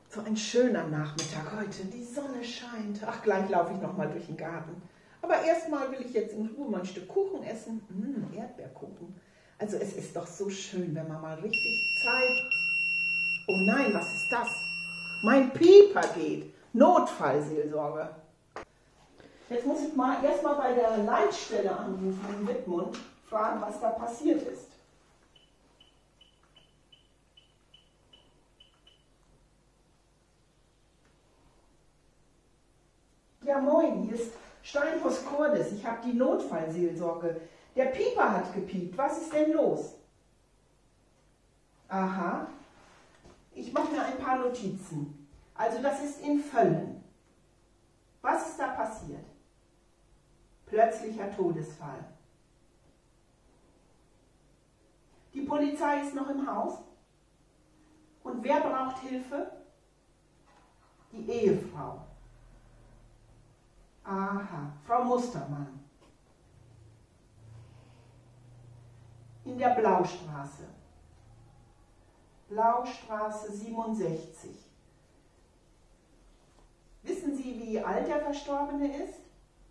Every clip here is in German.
So ein schöner Nachmittag heute. Die Sonne scheint. Ach, gleich laufe ich noch mal durch den Garten. Aber erstmal will ich jetzt in Ruhe mal ein Stück Kuchen essen. Erdbeerkuchen. Also es ist doch so schön, wenn man mal richtig Zeit... Oh nein, was ist das? Mein Pieper geht. Notfallseelsorge. Jetzt muss ich mal erstmal bei der Leitstelle anrufen in Wittmund, fragen, was da passiert ist. Ja moin, hier ist Steinhaus Cordes. Ich habe die Notfallseelsorge. Der Pieper hat gepiept. Was ist denn los? Aha. Ich mache mir ein paar Notizen. Also das ist in Völln. Was ist da passiert? Plötzlicher Todesfall. Die Polizei ist noch im Haus. Und wer braucht Hilfe? Die Ehefrau. Aha, Frau Mustermann. In der Blaustraße. Blaustraße 67. Wissen Sie, wie alt der Verstorbene ist?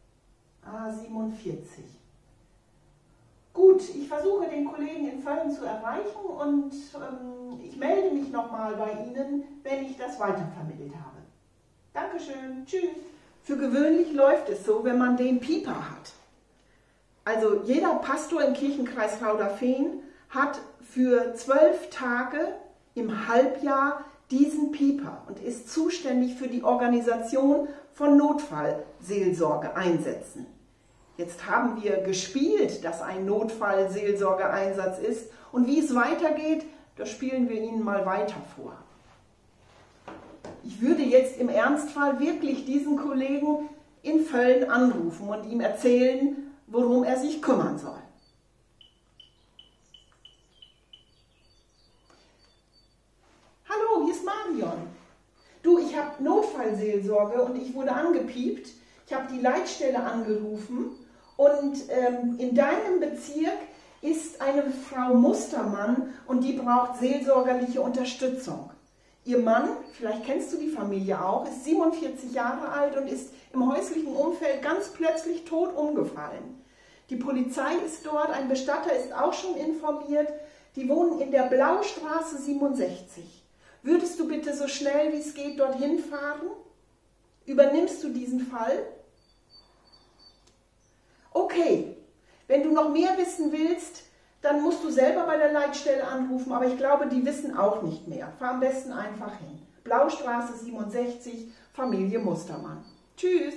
47. Gut, ich versuche den Kollegen in Völln zu erreichen und ich melde mich nochmal bei Ihnen, wenn ich das weitervermittelt habe. Dankeschön, tschüss. Für gewöhnlich läuft es so, wenn man den Pieper hat. Also jeder Pastor im Kirchenkreis Lauderfehn hat für 12 Tage im Halbjahr diesen Pieper und ist zuständig für die Organisation von Notfallseelsorgeeinsätzen. Jetzt haben wir gespielt, dass ein Notfallseelsorgeeinsatz ist und wie es weitergeht, das spielen wir Ihnen mal weiter vor. Ich würde jetzt im Ernstfall wirklich diesen Kollegen in Völln anrufen und ihm erzählen, worum er sich kümmern soll. Hallo, hier ist Marion. Du, ich habe Notfallseelsorge und ich wurde angepiept. Ich habe die Leitstelle angerufen und in deinem Bezirk ist eine Frau Mustermann und die braucht seelsorgerliche Unterstützung. Ihr Mann, vielleicht kennst du die Familie auch, ist 47 Jahre alt und ist im häuslichen Umfeld ganz plötzlich tot umgefallen. Die Polizei ist dort, ein Bestatter ist auch schon informiert. Die wohnen in der Blaustraße 67. Würdest du bitte so schnell wie es geht dorthin fahren? Übernimmst du diesen Fall? Okay, wenn du noch mehr wissen willst, dann musst du selber bei der Leitstelle anrufen, aber ich glaube, die wissen auch nicht mehr. Fahr am besten einfach hin. Blaustraße 67, Familie Mustermann. Tschüss.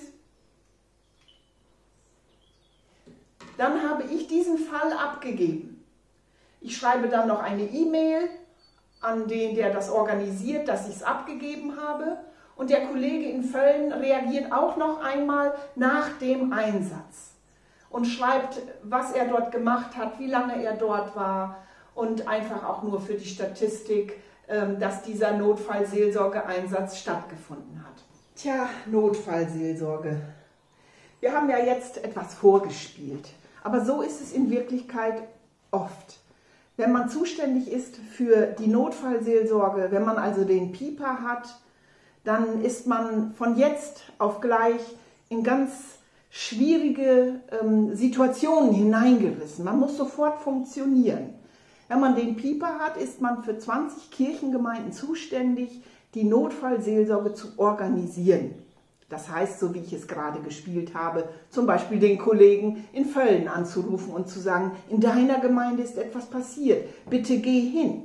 Dann habe ich diesen Fall abgegeben. Ich schreibe dann noch eine E-Mail an den, der das organisiert, dass ich es abgegeben habe. Und der Kollege in Völln reagiert auch noch einmal nach dem Einsatz und schreibt, was er dort gemacht hat, wie lange er dort war und einfach auch nur für die Statistik, dass dieser Notfallseelsorgeeinsatz stattgefunden hat. Tja, Notfallseelsorge. Wir haben ja jetzt etwas vorgespielt, aber so ist es in Wirklichkeit oft. Wenn man zuständig ist für die Notfallseelsorge, wenn man also den Pieper hat, dann ist man von jetzt auf gleich in ganz schwierige Situationen hineingerissen. Man muss sofort funktionieren. Wenn man den Pieper hat, ist man für 20 Kirchengemeinden zuständig, die Notfallseelsorge zu organisieren. Das heißt, so wie ich es gerade gespielt habe, zum Beispiel den Kollegen in Völln anzurufen und zu sagen, in deiner Gemeinde ist etwas passiert, bitte geh hin.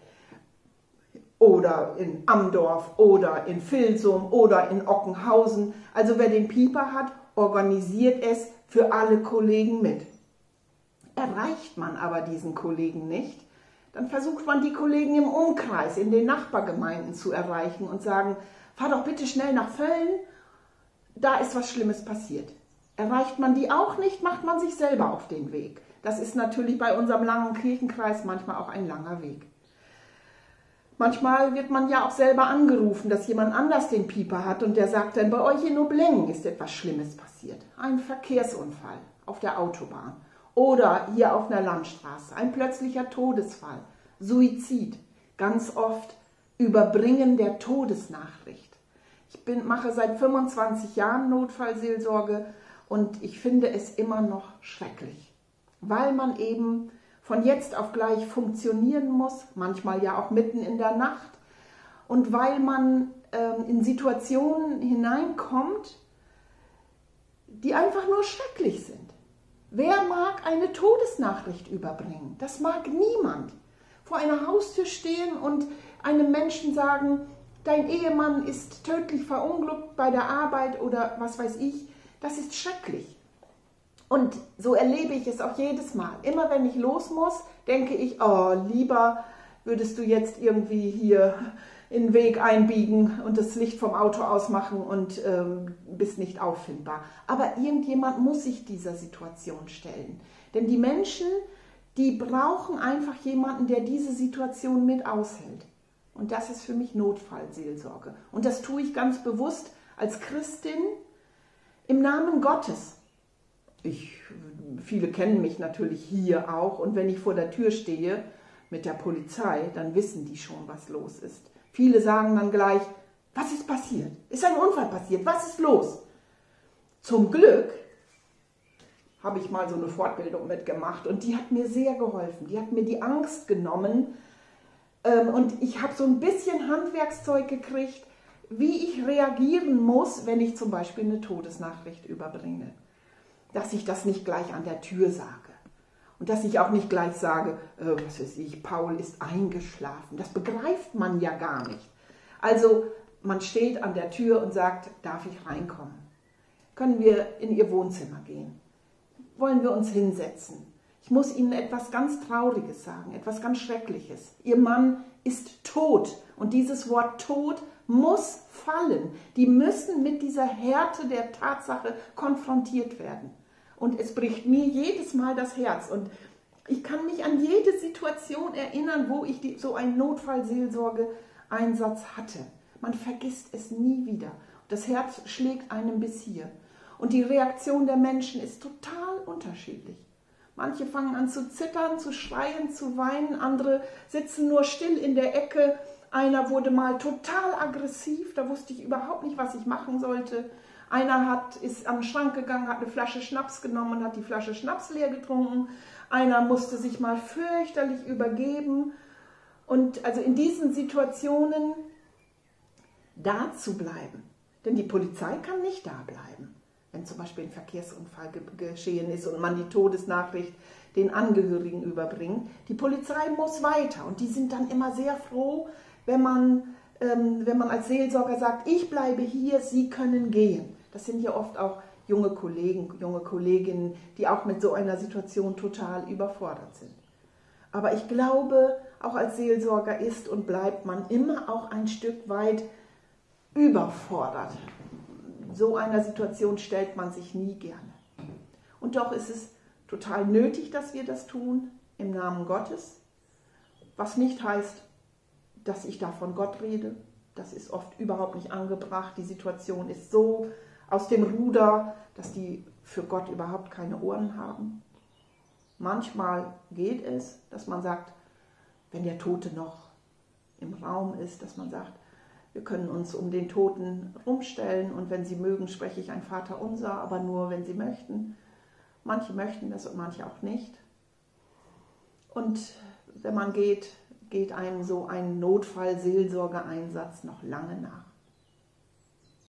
Oder in Amdorf oder in Vilsum oder in Ockenhausen. Also wer den Pieper hat, organisiert es für alle Kollegen mit. Erreicht man aber diesen Kollegen nicht, dann versucht man die Kollegen im Umkreis, in den Nachbargemeinden zu erreichen und sagen, fahr doch bitte schnell nach Völln, da ist was Schlimmes passiert. Erreicht man die auch nicht, macht man sich selber auf den Weg. Das ist natürlich bei unserem langen Kirchenkreis manchmal auch ein langer Weg. Manchmal wird man ja auch selber angerufen, dass jemand anders den Pieper hat und der sagt dann, bei euch in Nobleng ist etwas Schlimmes passiert. Ein Verkehrsunfall auf der Autobahn oder hier auf einer Landstraße, ein plötzlicher Todesfall, Suizid. Ganz oft Überbringen der Todesnachricht. Ich mache seit 25 Jahren Notfallseelsorge und ich finde es immer noch schrecklich, weil man eben von jetzt auf gleich funktionieren muss, manchmal ja auch mitten in der Nacht, und weil man in Situationen hineinkommt, die einfach nur schrecklich sind. Wer mag eine Todesnachricht überbringen? Das mag niemand. Vor einer Haustür stehen und einem Menschen sagen, dein Ehemann ist tödlich verunglückt bei der Arbeit oder was weiß ich, das ist schrecklich. Und so erlebe ich es auch jedes Mal. Immer wenn ich los muss, denke ich, oh, lieber würdest du jetzt irgendwie hier in den Weg einbiegen und das Licht vom Auto ausmachen und bist nicht auffindbar. Aber irgendjemand muss sich dieser Situation stellen. Denn die Menschen, die brauchen einfach jemanden, der diese Situation mit aushält. Und das ist für mich Notfallseelsorge. Und das tue ich ganz bewusst als Christin im Namen Gottes. Viele kennen mich natürlich hier auch. Und wenn ich vor der Tür stehe mit der Polizei, dann wissen die schon, was los ist. Viele sagen dann gleich, was ist passiert? Ist ein Unfall passiert? Was ist los? Zum Glück habe ich mal so eine Fortbildung mitgemacht und die hat mir sehr geholfen. Die hat mir die Angst genommen und ich habe so ein bisschen Handwerkszeug gekriegt, wie ich reagieren muss, wenn ich zum Beispiel eine Todesnachricht überbringe. Dass ich das nicht gleich an der Tür sage. Und dass ich auch nicht gleich sage, was weiß ich, Paul ist eingeschlafen. Das begreift man ja gar nicht. Also man steht an der Tür und sagt, darf ich reinkommen? Können wir in Ihr Wohnzimmer gehen? Wollen wir uns hinsetzen? Ich muss Ihnen etwas ganz Trauriges sagen, etwas ganz Schreckliches. Ihr Mann ist tot und dieses Wort tot muss fallen. Die müssen mit dieser Härte der Tatsache konfrontiert werden. Und es bricht mir jedes Mal das Herz. Und ich kann mich an jede Situation erinnern, wo ich so einen Notfallseelsorge-Einsatz hatte. Man vergisst es nie wieder. Das Herz schlägt einem bis hier. Und die Reaktion der Menschen ist total unterschiedlich. Manche fangen an zu zittern, zu schreien, zu weinen. Andere sitzen nur still in der Ecke. Einer wurde mal total aggressiv. Da wusste ich überhaupt nicht, was ich machen sollte. Einer ist an den Schrank gegangen, hat eine Flasche Schnaps genommen und hat die Flasche Schnaps leer getrunken. Einer musste sich mal fürchterlich übergeben. Und also in diesen Situationen da zu bleiben. Denn die Polizei kann nicht da bleiben, wenn zum Beispiel ein Verkehrsunfall geschehen ist und man die Todesnachricht den Angehörigen überbringt. Die Polizei muss weiter und die sind dann immer sehr froh, wenn man als Seelsorger sagt, ich bleibe hier, Sie können gehen. Das sind ja oft auch junge Kollegen, junge Kolleginnen, die auch mit so einer Situation total überfordert sind. Aber ich glaube, auch als Seelsorger ist und bleibt man immer auch ein Stück weit überfordert. So einer Situation stellt man sich nie gerne. Und doch ist es total nötig, dass wir das tun, im Namen Gottes, was nicht heißt, dass ich da von Gott rede. Das ist oft überhaupt nicht angebracht. Die Situation ist so aus dem Ruder, dass die für Gott überhaupt keine Ohren haben. Manchmal geht es, dass man sagt, wenn der Tote noch im Raum ist, dass man sagt, wir können uns um den Toten rumstellen und wenn Sie mögen, spreche ich ein Vaterunser, aber nur, wenn Sie möchten. Manche möchten das und manche auch nicht. Und wenn man geht einem so ein Notfall-Seelsorgeeinsatz noch lange nach.